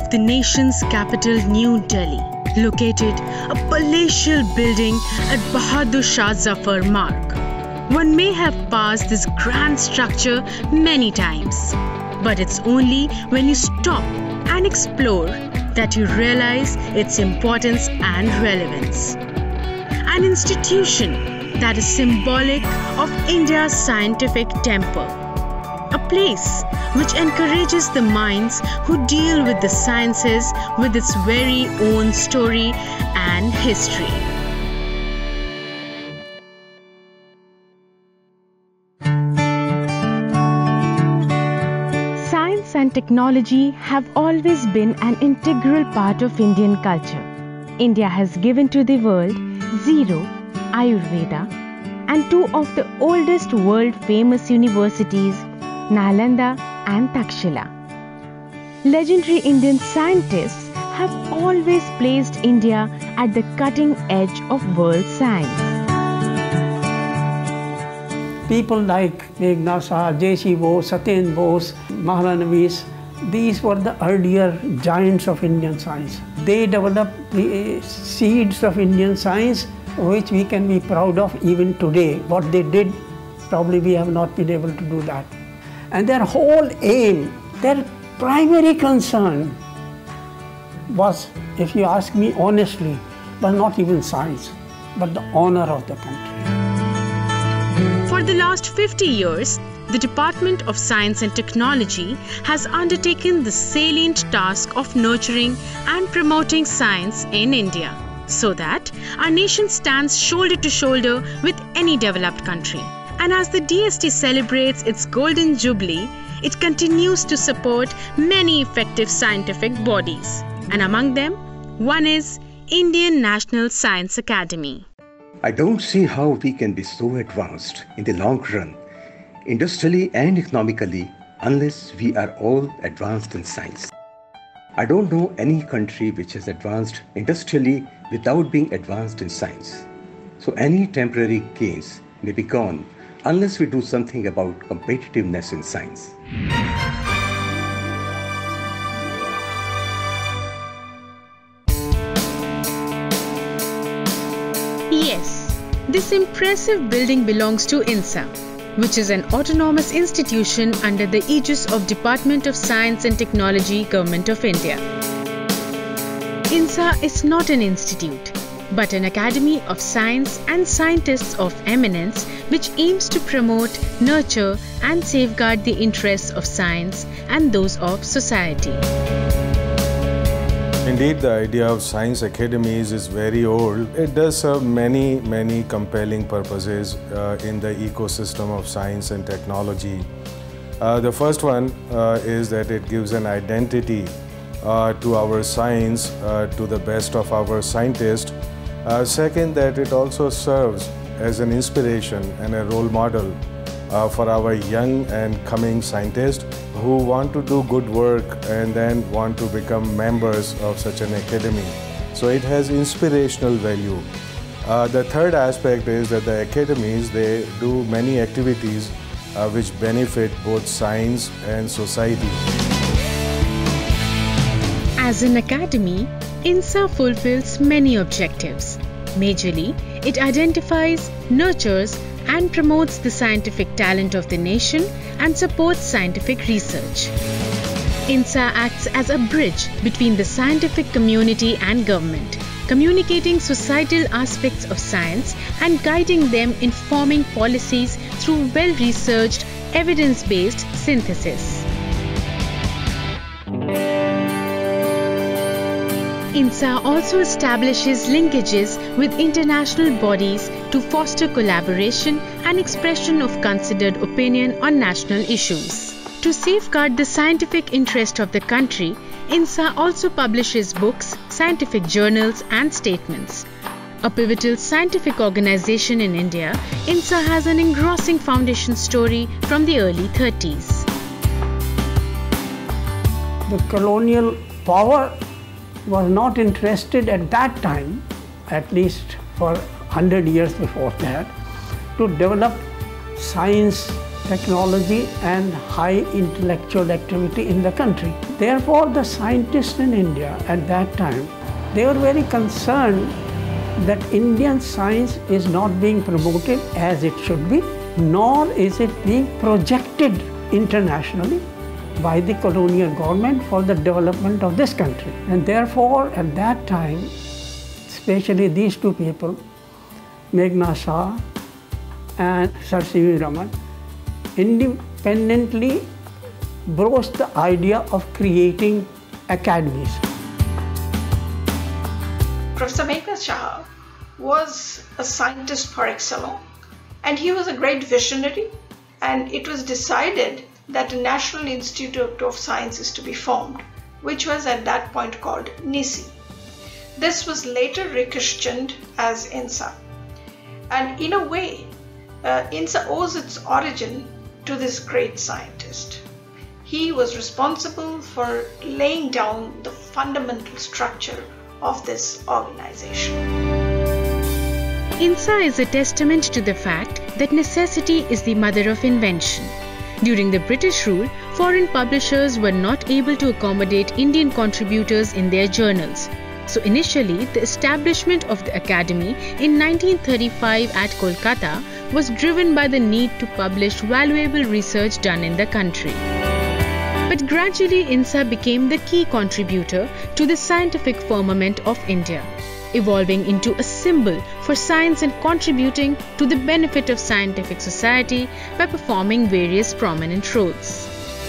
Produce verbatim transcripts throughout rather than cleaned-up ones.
of the nation's capital, New Delhi, located a palatial building at Bahadur Shah Zafar Marg. One may have passed this grand structure many times, but it's only when you stop and explore that you realize its importance and relevance. An institution that is symbolic of India's scientific temple. A place which encourages the minds who deal with the sciences with its very own story and history. Science and technology have always been an integral part of Indian culture. India has given to the world Zero, Ayurveda, and two of the oldest world-famous universities, Nalanda and Takshila. Legendary Indian scientists have always placed India at the cutting edge of world science. People like Meghna Shah, J C Bose, Satyendra Bose, Mahalanobis, these were the earlier giants of Indian science. They developed the seeds of Indian science which we can be proud of even today. What they did, probably we have not been able to do that. And their whole aim, their primary concern was, if you ask me honestly, was not even science, but the honor of the country. For the last fifty years, the Department of Science and Technology has undertaken the salient task of nurturing and promoting science in India, so that our nation stands shoulder to shoulder with any developed country. And as the D S T celebrates its Golden Jubilee, it continues to support many effective scientific bodies. And among them, one is Indian National Science Academy. I don't see how we can be so advanced in the long run, industrially and economically, unless we are all advanced in science. I don't know any country which has advanced industrially without being advanced in science. So any temporary gains may be gone unless we do something about competitiveness in science. Yes, this impressive building belongs to INSA, which is an autonomous institution under the aegis of Department of Science and Technology, Government of India. INSA is not an institute, but an academy of science and scientists of eminence which aims to promote, nurture and safeguard the interests of science and those of society. Indeed, the idea of science academies is very old. It does serve many, many compelling purposes uh, in the ecosystem of science and technology. Uh, the first one uh, is that it gives an identity uh, to our science, uh, to the best of our scientists. Uh, second, that it also serves as an inspiration and a role model uh, for our young and coming scientists who want to do good work and then want to become members of such an academy. So it has inspirational value. Uh, the third aspect is that the academies, they do many activities uh, which benefit both science and society. As an academy, INSA fulfills many objectives. Majorly, it identifies, nurtures and promotes the scientific talent of the nation and supports scientific research. INSA acts as a bridge between the scientific community and government, communicating societal aspects of science and guiding them in forming policies through well-researched, evidence-based synthesis. INSA also establishes linkages with international bodies to foster collaboration and expression of considered opinion on national issues. To safeguard the scientific interest of the country, INSA also publishes books, scientific journals and statements. A pivotal scientific organization in India, INSA has an engrossing foundation story from the early thirties. The colonial power was not interested at that time, at least for one hundred years before that, to develop science, technology and high intellectual activity in the country. Therefore, the scientists in India at that time, they were very concerned that Indian science is not being promoted as it should be, nor is it being projected internationally by the colonial government for the development of this country. And therefore, at that time, especially these two people, Meghna Shah and Sir C V Raman, independently broached the idea of creating academies. Professor Meghna Shah was a scientist par excellence, and he was a great visionary, and it was decided that a National Institute of Science is to be formed, which was at that point called NISI. This was later rechristened as INSA. And in a way, uh, INSA owes its origin to this great scientist. He was responsible for laying down the fundamental structure of this organization. INSA is a testament to the fact that necessity is the mother of invention. During the British rule, foreign publishers were not able to accommodate Indian contributors in their journals. So initially, the establishment of the Academy in nineteen thirty-five at Kolkata was driven by the need to publish valuable research done in the country. But gradually, INSA became the key contributor to the scientific firmament of India, evolving into a symbol for science and contributing to the benefit of scientific society by performing various prominent roles.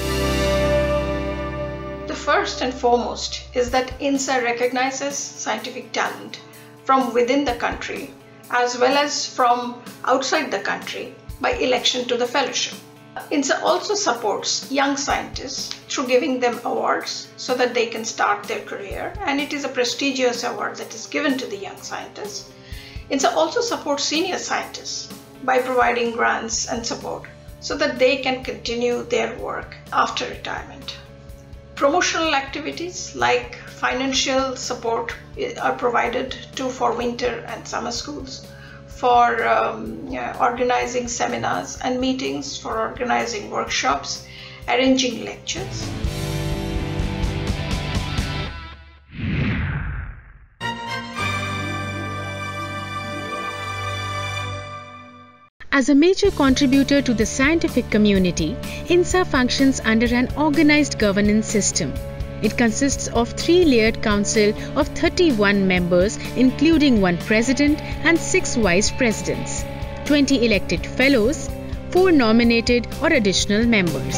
The first and foremost is that INSA recognizes scientific talent from within the country as well as from outside the country by election to the fellowship. INSA also supports young scientists through giving them awards so that they can start their career, and it is a prestigious award that is given to the young scientists. INSA also supports senior scientists by providing grants and support so that they can continue their work after retirement. Promotional activities like financial support are provided to for winter and summer schools, for um, yeah, organizing seminars and meetings, for organizing workshops, arranging lectures. As a major contributor to the scientific community, INSA functions under an organized governance system. It consists of three-layered council of thirty-one members, including one president and six vice presidents, twenty elected fellows, four nominated or additional members.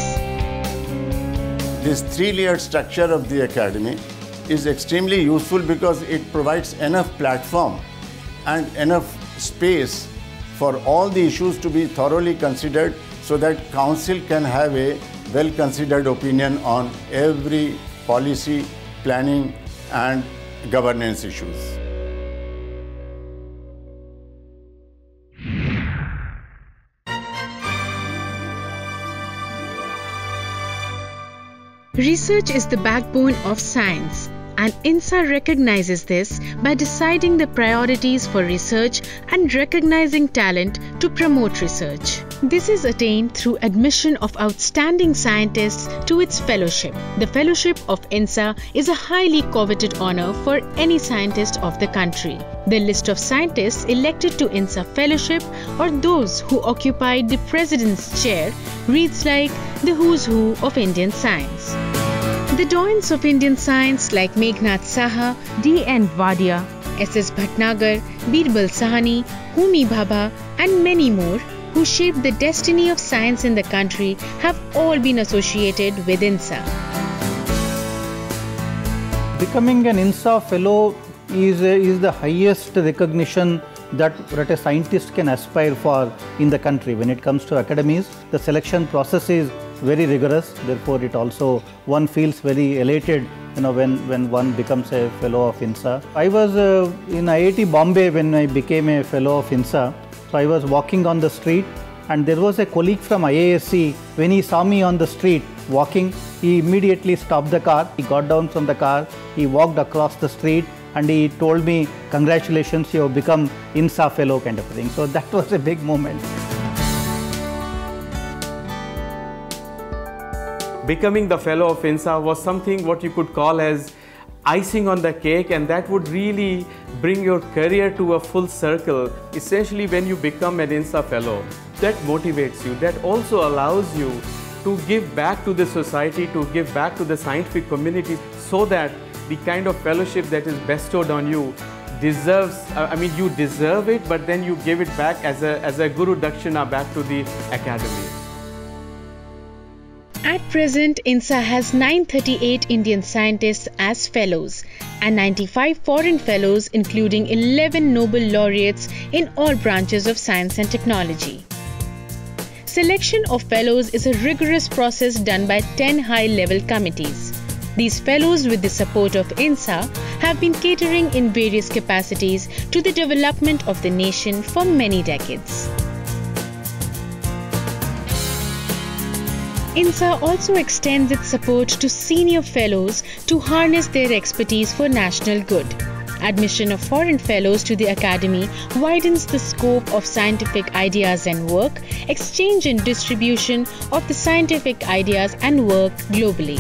This three-layered structure of the academy is extremely useful because it provides enough platform and enough space for all the issues to be thoroughly considered so that council can have a well-considered opinion on every policy, planning and governance issues. Research is the backbone of science, and INSA recognizes this by deciding the priorities for research and recognizing talent to promote research. This is attained through admission of outstanding scientists to its fellowship. The fellowship of INSA is a highly coveted honor for any scientist of the country. The list of scientists elected to INSA fellowship or those who occupied the president's chair reads like the who's who of Indian science. The doyens of Indian science like Meghnad Saha, D N Wadia, S S Bhatnagar, Birbal Sahni, Homi Bhabha and many more who shaped the destiny of science in the country have all been associated with INSA. Becoming an INSA fellow is, is the highest recognition that, that a scientist can aspire for in the country. When it comes to academies, the selection process is very rigorous, therefore it also, one feels very elated you know, when, when one becomes a fellow of INSA. I was uh, in I I T Bombay when I became a fellow of INSA. So I was walking on the street and there was a colleague from I A S C. When he saw me on the street walking, he immediately stopped the car. He got down from the car, he walked across the street and he told me, congratulations, you have become INSA fellow kind of thing. So that was a big moment. becoming the fellow of INSA was something what you could call as icing on the cake, and that would really bring your career to a full circle. Essentially, when you become an INSA fellow, that motivates you, that also allows you to give back to the society, to give back to the scientific community, so that the kind of fellowship that is bestowed on you deserves, I mean, you deserve it, but then you give it back as a, as a Guru Dakshina back to the academy. At present, INSA has nine hundred thirty-eight Indian scientists as fellows and ninety-five foreign fellows, including eleven Nobel laureates in all branches of science and technology. Selection of fellows is a rigorous process done by ten high-level committees. These fellows, with the support of INSA, have been catering in various capacities to the development of the nation for many decades. INSA also extends its support to senior fellows to harness their expertise for national good. Admission of foreign fellows to the academy widens the scope of scientific ideas and work, exchange and distribution of the scientific ideas and work globally.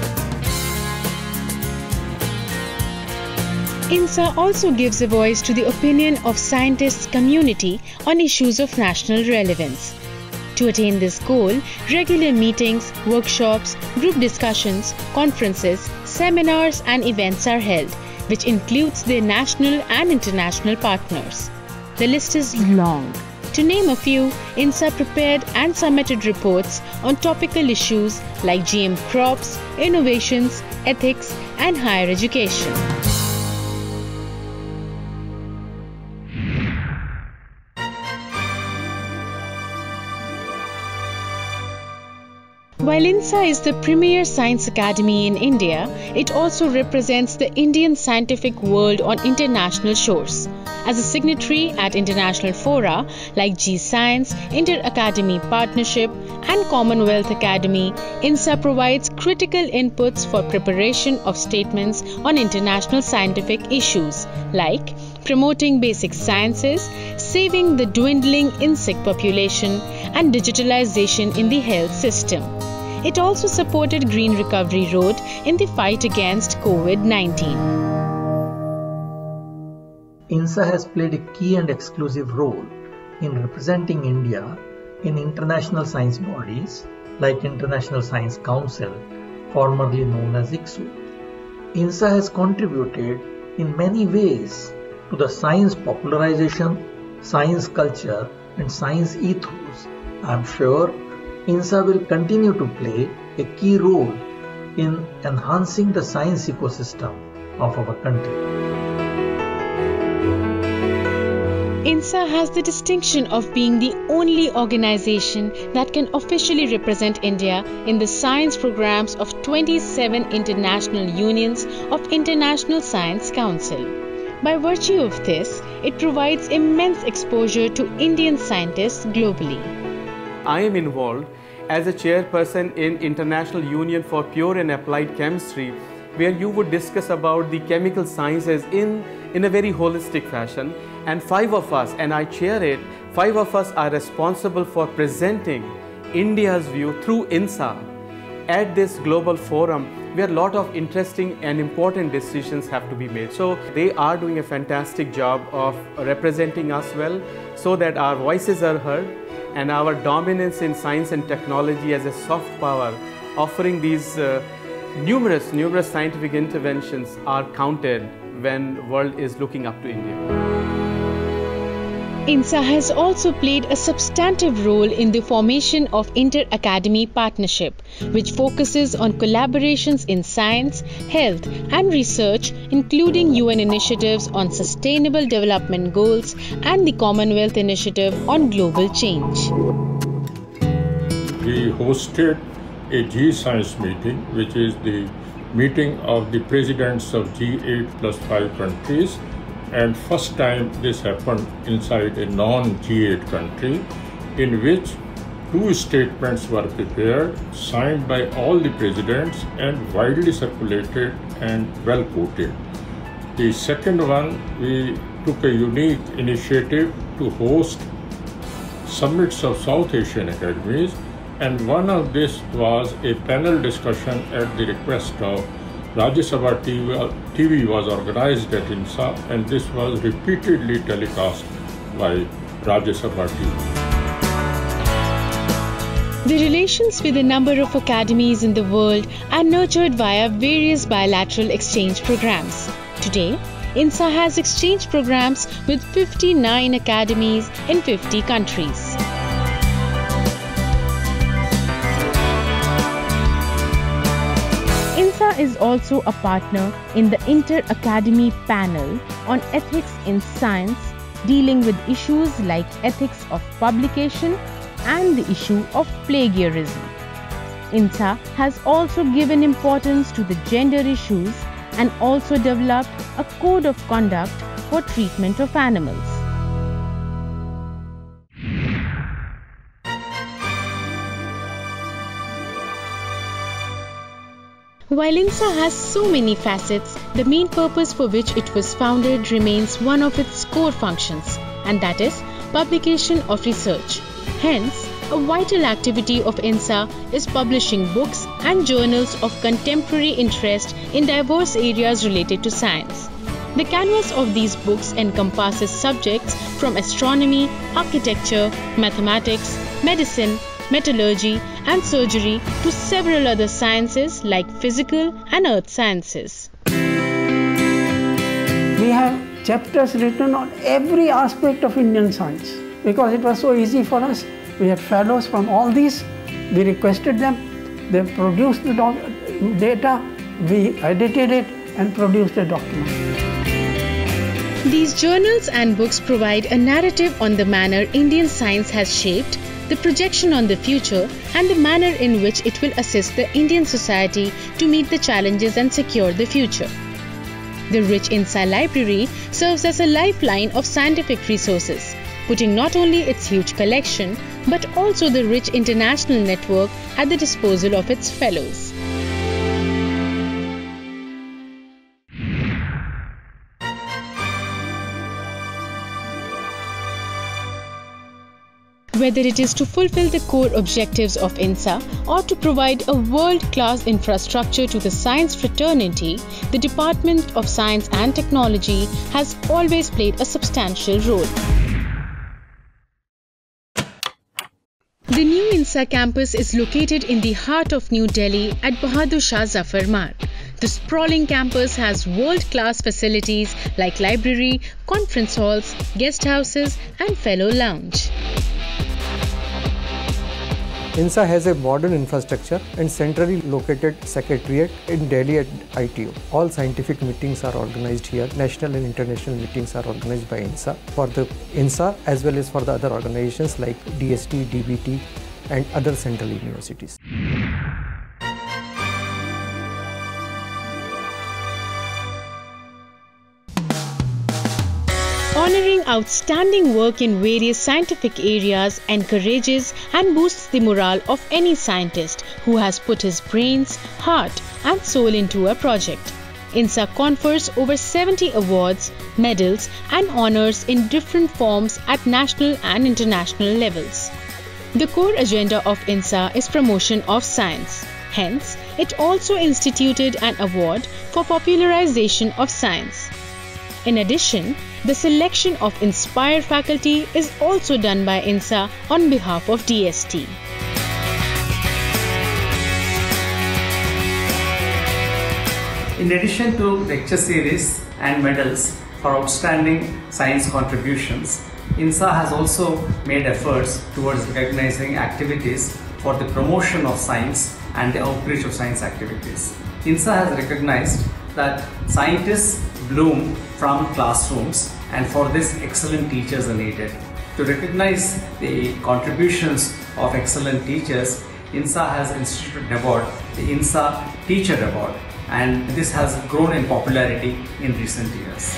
INSA also gives a voice to the opinion of scientists' community on issues of national relevance. To attain this goal, regular meetings, workshops, group discussions, conferences, seminars and events are held, which includes their national and international partners. The list is long. To name a few, INSA prepared and submitted reports on topical issues like G M crops, innovations, ethics and higher education. While INSA is the premier science academy in India, it also represents the Indian scientific world on international shores. As a signatory at international fora like G Science, Inter-Academy Partnership and Commonwealth Academy, INSA provides critical inputs for preparation of statements on international scientific issues like promoting basic sciences, saving the dwindling insect population and digitalization in the health system. It also supported Green Recovery Road in the fight against COVID nineteen. INSA has played a key and exclusive role in representing India in international science bodies like International Science Council, formerly known as I C S U. INSA has contributed in many ways to the science popularization, science culture and science ethos. I am sure INSA will continue to play a key role in enhancing the science ecosystem of our country. INSA has the distinction of being the only organization that can officially represent India in the science programs of twenty-seven international unions of International Science Council. By virtue of this, it provides immense exposure to Indian scientists globally. I am involved as a chairperson in International Union for Pure and Applied Chemistry, where you would discuss about the chemical sciences in, in a very holistic fashion. And five of us, and I chair it, five of us are responsible for presenting India's view through INSA at this global forum, where a lot of interesting and important decisions have to be made. So they are doing a fantastic job of representing us well, so that our voices are heard and our dominance in science and technology as a soft power, offering these uh, numerous, numerous scientific interventions are counted when the world is looking up to India. INSA has also played a substantive role in the formation of Inter-Academy Partnership, which focuses on collaborations in science, health and research, including U N initiatives on sustainable development goals and the Commonwealth Initiative on global change. We hosted a G Science meeting, which is the meeting of the presidents of G eight plus five countries. And first time this happened inside a non-G eight country, in which two statements were prepared, signed by all the presidents and widely circulated and well quoted. The second one, we took a unique initiative to host summits of South Asian academies, And one of this was a panel discussion at the request of Rajya Sabha T V, T V was organized at INSA, and this was repeatedly telecast by Rajya Sabha T V. The relations with a number of academies in the world are nurtured via various bilateral exchange programs. Today, INSA has exchange programs with fifty-nine academies in fifty countries. INSA is also a partner in the Inter-Academy Panel on Ethics in Science, dealing with issues like ethics of publication and the issue of plagiarism. INSA has also given importance to the gender issues and also developed a code of conduct for treatment of animals. While INSA has so many facets, the main purpose for which it was founded remains one of its core functions, and that is publication of research. Hence, a vital activity of INSA is publishing books and journals of contemporary interest in diverse areas related to science. The canvas of these books encompasses subjects from astronomy, architecture, mathematics, medicine, metallurgy and surgery to several other sciences like physical and earth sciences. We have chapters written on every aspect of Indian science because it was so easy for us. We had fellows from all these, we requested them, they produced the data, we edited it and produced a document. These journals and books provide a narrative on the manner Indian science has shaped, the projection on the future, and the manner in which it will assist the Indian society to meet the challenges and secure the future. The rich INSA library serves as a lifeline of scientific resources, putting not only its huge collection but also the rich international network at the disposal of its fellows. Whether it is to fulfill the core objectives of INSA or to provide a world-class infrastructure to the science fraternity, the Department of Science and Technology has always played a substantial role. The new INSA campus is located in the heart of New Delhi at Bahadur Shah Zafar Marg. The sprawling campus has world-class facilities like library, conference halls, guest houses and fellow lounge. INSA has a modern infrastructure and centrally located secretariat in Delhi at I T O. All scientific meetings are organized here. National and international meetings are organized by INSA for the INSA as well as for the other organizations like D S T, D B T and other central universities. Honoring outstanding work in various scientific areas encourages and boosts the morale of any scientist who has put his brains, heart and soul into a project. INSA confers over seventy awards, medals and honors in different forms at national and international levels. The core agenda of INSA is promotion of science. Hence, it also instituted an award for popularization of science. In addition, the selection of Inspire faculty is also done by INSA on behalf of D S T. In addition to lecture series and medals for outstanding science contributions, INSA has also made efforts towards recognizing activities for the promotion of science and the outreach of science activities. INSA has recognized that scientists bloom from classrooms, and for this excellent teachers are needed. To recognize the contributions of excellent teachers, INSA has instituted an award, the INSA Teacher Award, and this has grown in popularity in recent years.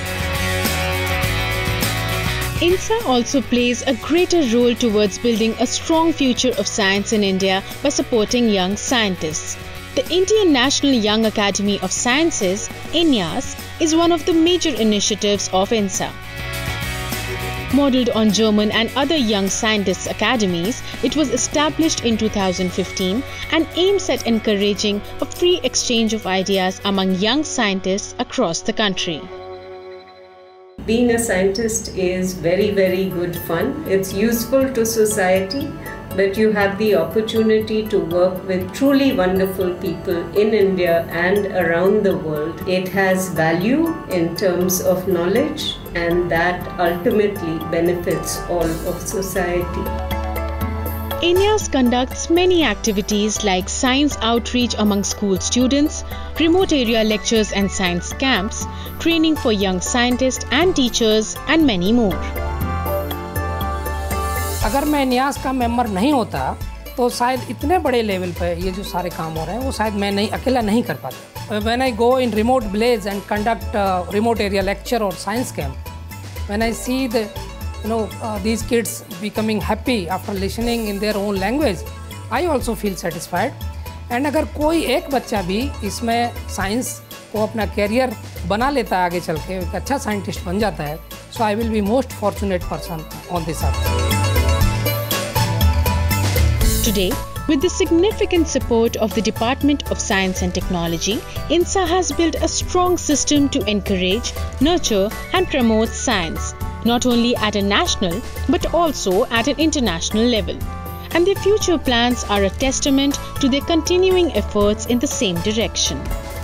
INSA also plays a greater role towards building a strong future of science in India by supporting young scientists. The Indian National Young Academy of Sciences, I N Y A S, is one of the major initiatives of INSA. Modeled on German and other young scientists' academies, it was established in two thousand fifteen and aims at encouraging a free exchange of ideas among young scientists across the country. Being a scientist is very, very good fun. It's useful to society, but you have the opportunity to work with truly wonderful people in India and around the world. It has value in terms of knowledge, and that ultimately benefits all of society. I N I A S conducts many activities like science outreach among school students, remote area lectures and science camps, training for young scientists and teachers, and many more. अगर मैं I N I A S का member नहीं होता तो शायद इतने बड़े level पे ये जो सारे काम हो रहे हैं वो शायद मैं नहीं अकेला नहीं कर पाता. When I go in remote village and conduct uh, remote area lecture or science camp, when I see the you know uh, these kids becoming happy after listening in their own language, I also feel satisfied. And अगर कोई एक बच्चा भी इसमें science को अपना career बना लेता है आगे चल के एक अच्छा साइंटिस्ट बन जाता है, so I will be most fortunate person on this earth. Today, with the significant support of the Department of Science and Technology, I N S A has built a strong system to encourage, nurture and promote science, not only at a national but also at an international level. And their future plans are a testament to their continuing efforts in the same direction.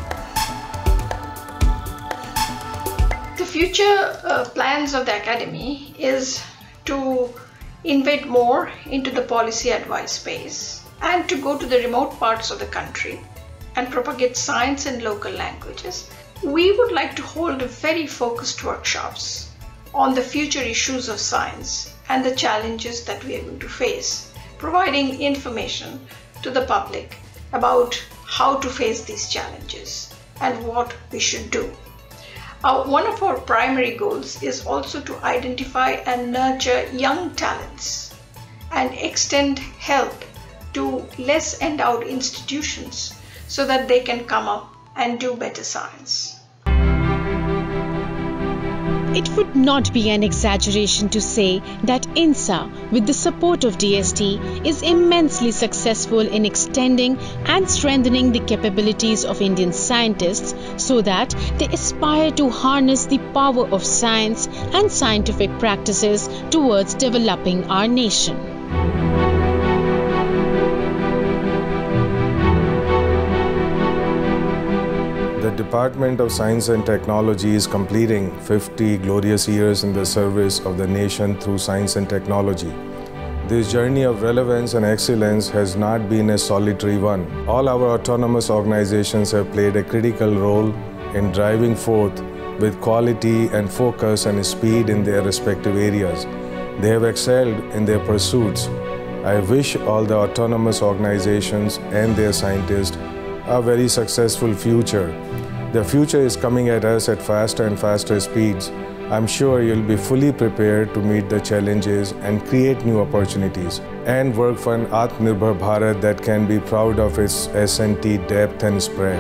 The future uh, plans of the Academy is to invade more into the policy advice space and to go to the remote parts of the country and propagate science in local languages. We would like to hold very focused workshops on the future issues of science and the challenges that we are going to face, providing information to the public about how to face these challenges and what we should do. Uh, one of our primary goals is also to identify and nurture young talents and extend help to less endowed institutions so that they can come up and do better science. It would not be an exaggeration to say that I N S A, with the support of D S T, is immensely successful in extending and strengthening the capabilities of Indian scientists so that they aspire to harness the power of science and scientific practices towards developing our nation. The Department of Science and Technology is completing fifty glorious years in the service of the nation through science and technology. This journey of relevance and excellence has not been a solitary one. All our autonomous organizations have played a critical role in driving forth with quality and focus and speed in their respective areas. They have excelled in their pursuits. I wish all the autonomous organizations and their scientists a very successful future. The future is coming at us at faster and faster speeds. I'm sure you'll be fully prepared to meet the challenges and create new opportunities and work for an Atmanirbhar Bharat that can be proud of its S and T depth and spread.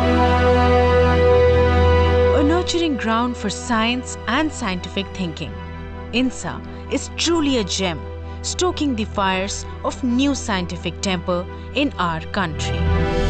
A nurturing ground for science and scientific thinking, I N S A is truly a gem, stoking the fires of new scientific temper in our country.